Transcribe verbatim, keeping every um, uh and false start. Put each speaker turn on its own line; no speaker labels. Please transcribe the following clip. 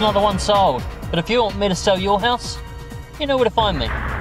another one sold. But if you want me to sell your house, you know where to find me.